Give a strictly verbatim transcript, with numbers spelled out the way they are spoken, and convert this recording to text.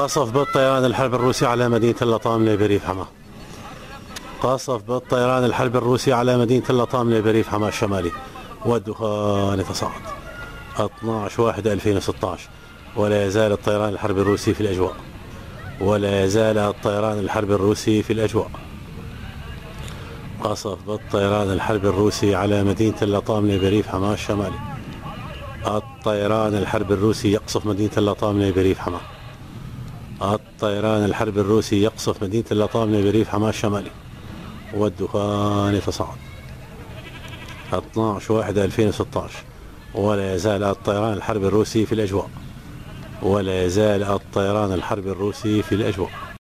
قصف بالطيران الحرب الروسي على مدينة اللطامنة بريف حما. قصف بالطيران الحرب الروسي على مدينة اللطامنة بريف حما الشمالي، والدخان يتصاعد. اثنعش واحد ألفين وستة عشر، ولا يزال الطيران الحرب الروسي في الأجواء، ولا يزال الطيران الحرب الروسي في الأجواء. قصف بالطيران الحرب الروسي على مدينة اللطامنة بريف حما الشمالي. الطيران الحرب الروسي يقصف مدينة اللطامنة بريف حما. الطيران الحرب الروسي يقصف مدينة اللطامنة بريف حما الشمالي، والدخان يتصاعد. اثنعش واحد ألفين وستة عشر، ولا يزال الطيران الحرب الروسي في الأجواء، ولا يزال الطيران الحرب الروسي في الأجواء.